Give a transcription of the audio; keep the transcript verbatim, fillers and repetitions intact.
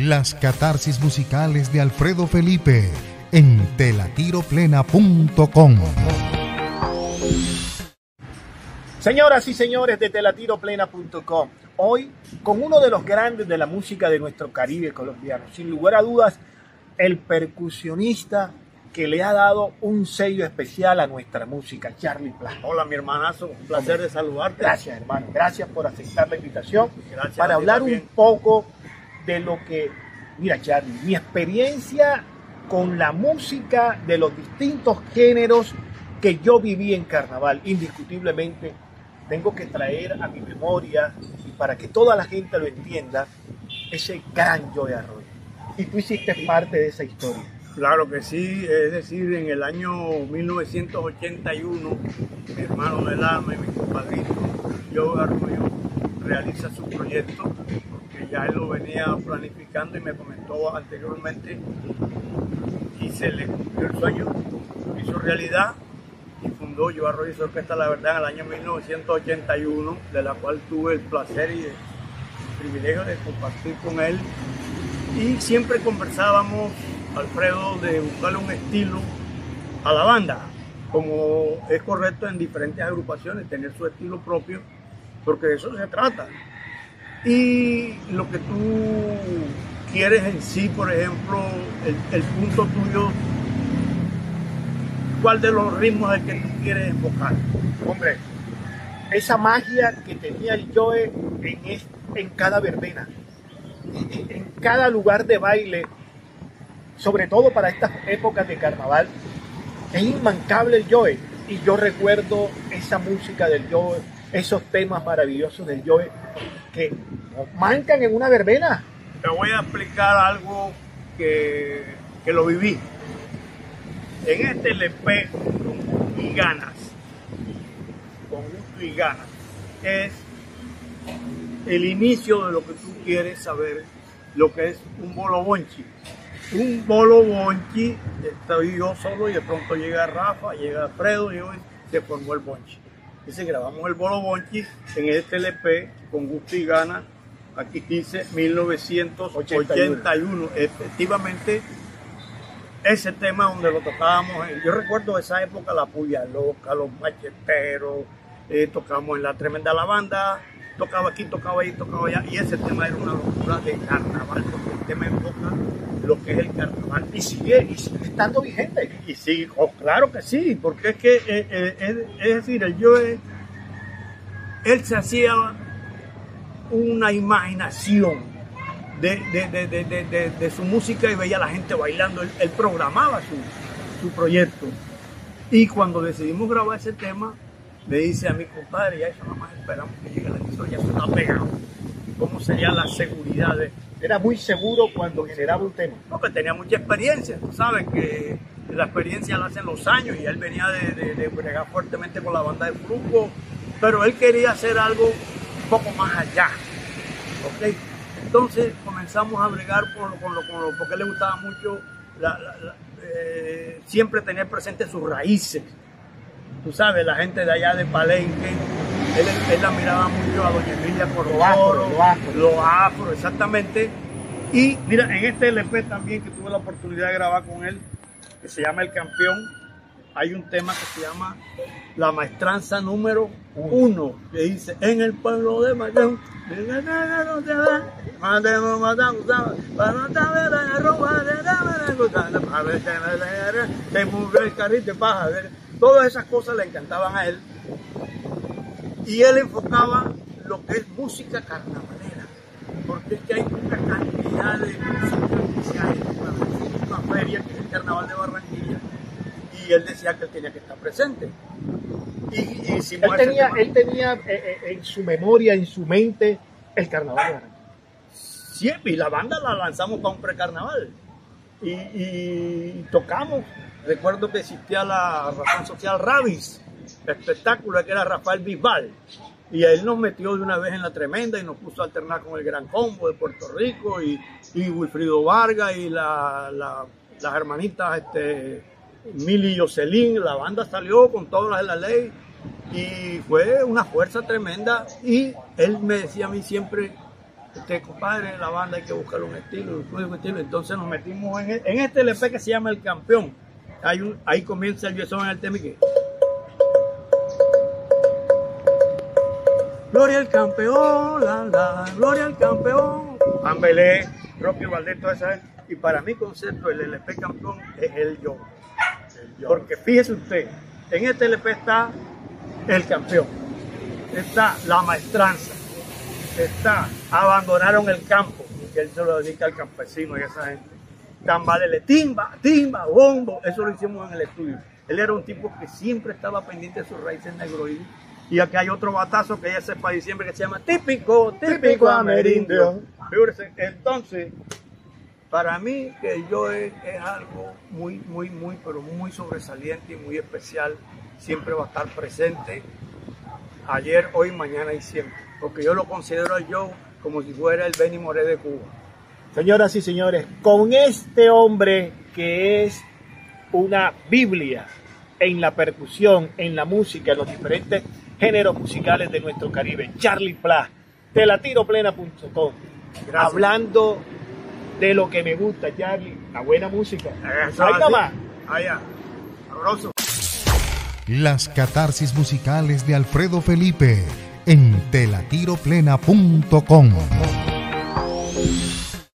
Las catarsis musicales de Alfredo Felipe en telatiroplena punto com. Señoras y señores de telatiroplena punto com, hoy con uno de los grandes de la música de nuestro Caribe colombiano, sin lugar a dudas, el percusionista que le ha dado un sello especial a nuestra música, Charly Plata. Hola, mi hermanazo, un placer de saludarte. Gracias, hermano, gracias por aceptar la invitación. Gracias para hablar también. un poco de lo que, mira, Charly, mi experiencia con la música de los distintos géneros que yo viví en carnaval, indiscutiblemente, tengo que traer a mi memoria, y para que toda la gente lo entienda, ese gran Joe Arroyo. Y tú hiciste parte de esa historia. Claro que sí, es decir, en el año mil novecientos ochenta y uno, mi hermano del alma y mi compadrito, Joe Arroyo, realiza su proyecto, porque ya él lo venía planificando y me comentó anteriormente, y se le cumplió el sueño, lo hizo realidad, y fundó Joe Arroyo y su orquesta La Verdad en el año mil novecientos ochenta y uno, de la cual tuve el placer y el privilegio de compartir con él. Y siempre conversábamos, Alfredo, de buscarle un estilo a la banda, como es correcto en diferentes agrupaciones, tener su estilo propio, porque de eso se trata. Y lo que tú quieres en sí, por ejemplo, el, el punto tuyo, ¿cuál de los ritmos es el que tú quieres enfocar? Hombre, esa magia que tenía el Joe en, es, en cada verbena, en, en cada lugar de baile, sobre todo para estas épocas de carnaval, es inmancable el Joe. Y yo recuerdo esa música del Joe, esos temas maravillosos del Joe que nos mancan en una verbena. Te voy a explicar algo que, que lo viví. En este L P, Con Gusto y Ganas, Con Gusto y Ganas, es el inicio de lo que tú quieres saber, lo que es un bolo bonchi. Un bolo bonchi, estoy yo solo y de pronto llega Rafa, llega Alfredo y hoy se formó el bonchi. Dice, grabamos el bolo bonchi en este L P, Con Gusto y Ganas, aquí dice mil novecientos ochenta y uno, efectivamente. Ese tema donde lo tocábamos, yo recuerdo esa época, la Puya Loca, los macheteros, eh, tocamos en la Tremenda La Banda, tocaba aquí, tocaba ahí, tocaba allá, y ese tema era una locura de carnaval, porque el tema enfoca lo que es el carnaval. Y sigue, y sigue estando vigente. Y sí, oh, claro que sí, porque es que, eh, eh, es, es decir, el Joe, él se hacía una imaginación De, de, de, de, de, de, de su música y veía a la gente bailando. Él, él programaba su, su proyecto. Y cuando decidimos grabar ese tema, me dice a mi compadre, ya eso nada más esperamos que llegue la emisora, ya se está pegado. ¿Cómo sería la seguridad de...? Era muy seguro cuando generaba un tema. Porque tenía mucha experiencia, tú sabes que la experiencia la hacen los años, y él venía de, de, de bregar fuertemente con la banda de Fruco, pero él quería hacer algo un poco más allá, ¿ok? Entonces comenzamos a bregar con lo, con lo, con lo, porque le gustaba mucho la, la, la, eh, siempre tener presente sus raíces. Tú sabes, la gente de allá de Palenque, él, él la miraba mucho a doña Emilia Corredoro, lo afro, lo afro, exactamente. Y mira, en este L P también que tuve la oportunidad de grabar con él, que se llama El Campeón, hay un tema que se llama La Maestranza número uno, que dice, en el pueblo de Mayón, todas esas cosas le encantaban a él, y él enfocaba lo que es música carnavalera, porque es que hay mucha cantidad de música que hay en una feria que es el Carnaval de Barranquilla, y él decía que él tenía que estar presente. Y, y él tenía, él tenía eh, eh, en su memoria, en su mente, el carnaval de Barranquilla. Siempre, y la banda la lanzamos para un precarnaval. Y, y tocamos. Recuerdo que existía la razón social Rabis, el espectáculo que era Rafael Bisbal. Y él nos metió de una vez en la Tremenda y nos puso a alternar con el Gran Combo de Puerto Rico y, y Wilfrido Vargas y la, la, las hermanitas este, Mili y Jocelyn. La banda salió con todas las de la ley y fue una fuerza tremenda. Y él me decía a mí siempre, Este compadre, la banda hay que buscar un estilo, un estilo. Entonces nos metimos en, en este L P que se llama El Campeón. Hay un, ahí comienza el yeso en el tema y que... Gloria al campeón, la, la, gloria al campeón. Ambelé, Rocky Valdés, toda esa gente. Y para mi concepto, el L P Campeón es el yo. el yo. Porque fíjese usted, en este L P está el campeón, está la maestranza, está abandonaron el campo, que él se lo dedica al campesino y a esa gente. Tambalele, timba, timba, bombo, eso lo hicimos en el estudio. Él era un tipo que siempre estaba pendiente de sus raíces negroides. Y aquí hay otro batazo que ya es para diciembre que se llama típico, típico, típico amerindio. Fíjese, entonces, para mí que el yo es, es algo muy, muy, muy, pero muy sobresaliente y muy especial. Siempre va a estar presente, ayer, hoy, mañana y siempre. Porque yo lo considero al yo como si fuera el Benny Moré de Cuba. Señoras y señores, con este hombre que es una Biblia en la percusión, en la música, en los diferentes géneros musicales de nuestro Caribe, Charlie Pla, te la tiro plena punto com, hablando de lo que me gusta, Charlie, la buena música. Eso, ahí nomás. Allá, sabroso. Las catarsis musicales de Alfredo Felipe en te la tiro plena punto com.